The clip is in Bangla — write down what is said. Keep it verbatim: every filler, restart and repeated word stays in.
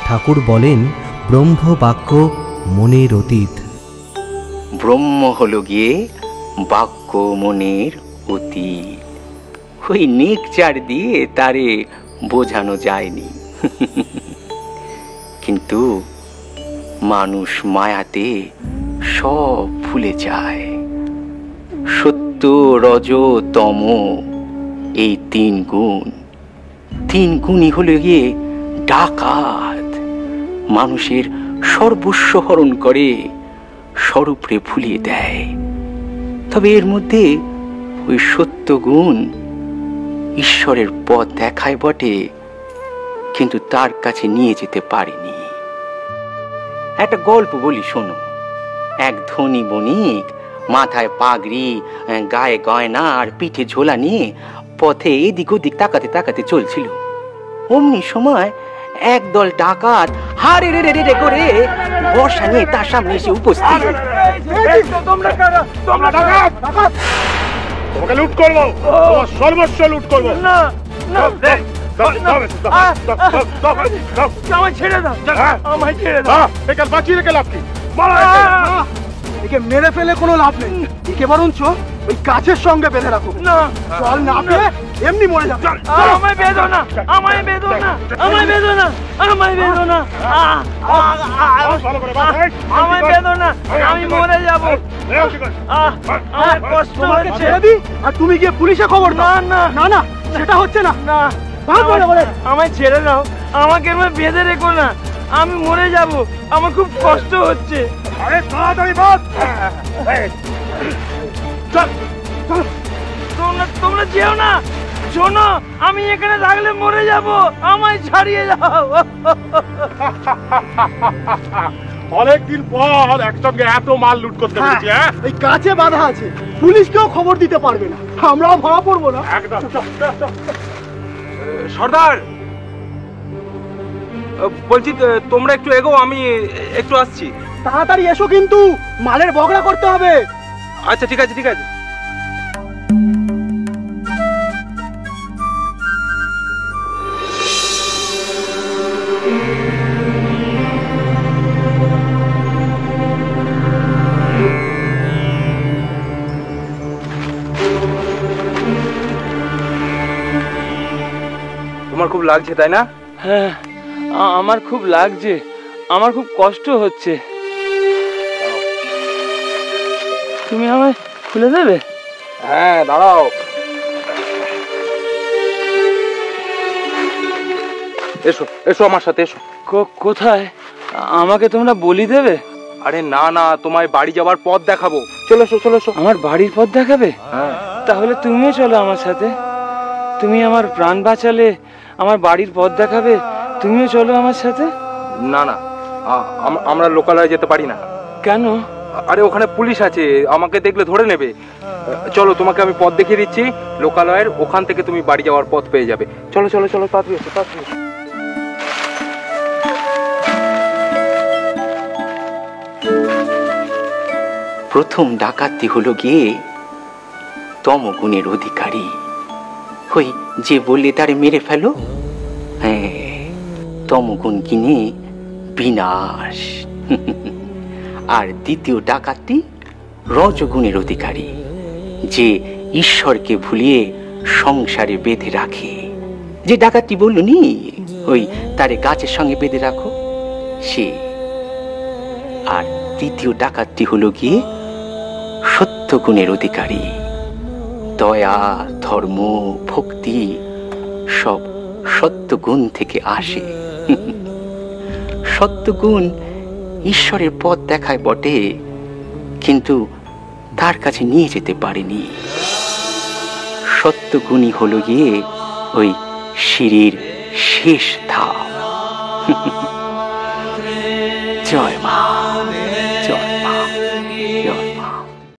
ঠাকুর বলেন ব্রহ্ম বাক্য মনের অতীত। ব্রহ্ম হলো গিয়ে বাক্য মনের অতীত। ওই নেকচার দিয়ে তারে বোঝানো যায়নি। কিন্তু মানুষ মায়াতে সব ভুলে যায়। সত্য, রজ, তম এই তিন গুণ, তিন গুণই হলো গিয়ে ডাকাত। মানুষের সর্বস্ব হরণ করে, স্বরূপরে ভুলিয়ে দেয়। তবে এর মধ্যে ওই সত্য গুণ ঈশ্বরের পথ দেখায় বটে, কিন্তু তার কাছে নিয়ে যেতে পারেনি। একটা গল্প বলি শোনো। এক ধনী বণিক মাথায় পাগড়ি, গায়ে গয়না আর পিঠে ঝোলা নিয়ে পথে এদিক ওদিক তাকাতে তাকাতে চলছিল। অমনি সময় একদল ডাকাত হারে রে রে রে করে বর্ষা নিয়ে তার সামনে এসে উপস্থিত। তোমাকে লুট করবো, তোমার সর্বস্ব লুট করবো। না আমায় ছেড়ে দাও, আমায় ছেড়ে দাও। একে বাঁচিয়ে রেখে লাভ কি? একে মেরে ফেলে কোনো লাভ নেই। একে বরঞ্চ ওই গাছের সঙ্গে বেঁধে রাখো। না জল না পেয়ে এমনি মরে যাবে। আমায় বেঁধো না, আমায় বেঁধো না, আমায় বেঁধো না, আমায় বেঁধো না, আমায় বেঁধো না, আমি মরে যাবো। আমার কষ্ট হচ্ছে। আর তুমি গিয়ে পুলিশে খবর দাও। না না না, সেটা হচ্ছে না। না আমায় ছেড়ে দাও, আমাকে বেঁধে রেখো না, আমি মরে যাব, আমার খুব কষ্ট হচ্ছে। আরে তাড়াতাড়ি বল। চল চল, তোমরা তোমরা যেও না। শোনো, আমি এখানে থাকলে মরে যাব, আমায় ছাড়িয়ে যাও। অনেকদিন পর একসঙ্গে এত মাল লুট করতে পেরেছি। হ্যাঁ, এই কাছে বাধা আছে, পুলিশকেও খবর দিতে পারবে না, আমরাও ধরা পড়বো না। একদম। সর্দার বলছি, তোমরা একটু এগো, আমি একটু আসছি। তাড়াতাড়ি এসো, কিন্তু মালের বগড়া করতে হবে। আচ্ছা ঠিক আছে ঠিক আছে। তোমার খুব লাগছে তাই না? হ্যাঁ, আমার খুব লাগছে, আমার খুব কষ্ট হচ্ছে। তুমি আমায় খুলে দেবে? হ্যাঁ দাঁড়াও। এসো এসো আমার সাথে এসো। কোথায়? আমাকে তোমরা বলি দেবে? আরে না না, তোমায় বাড়ি যাওয়ার পথ দেখাবো। চলো এসো চলো এসো। আমার বাড়ির পথ দেখাবে? হ্যাঁ। তাহলে তুমিও চলো আমার সাথে। তুমি আমার প্রাণ বাঁচালে, আমার বাড়ির পথ দেখাবে, তুমিও চলো আমার সাথে। না না, আমরা লোকালয়ে যেতে পারি না। কেন? আরে ওখানে পুলিশ আছে, আমাকে দেখলে ধরে নেবে। চলো, তোমাকে আমি পথ দেখিয়ে দিচ্ছি লোকালয়ের, ওখান থেকে তুমি বাড়ি যাওয়ার পথ পেয়ে যাবে। চলো চলো চলো, তাড়াতাড়ি এসো তাড়াতাড়ি এসো। প্রথম ডাকাতি হলো গিয়ে তমগুণের অধিকারী। ওই যে বললে তারে মেরে ফেলো, হ্যাঁ, তমগুণ কিনে বিনাশ। আর দ্বিতীয় ডাকাতি রজগুণের অধিকারী, যে ঈশ্বরকে ভুলিয়ে সংসারে বেঁধে রাখে। যে ডাকাতি বলল নি, ওই তারে গাছের সঙ্গে বেঁধে রাখো, সে। আর তৃতীয় ডাকাতি হলো গিয়ে সত্য গুণের অধিকারী। দয়া, ধর্ম, ভক্তি সব সত্যগুণ থেকে আসে। সত্যগুণ ঈশ্বরের পথ দেখায় বটে, কিন্তু তার কাছে নিয়ে যেতে পারেনি। সত্যগুণই হলো গিয়ে ওই সিঁড়ির শেষ ধাপ। জয় মা।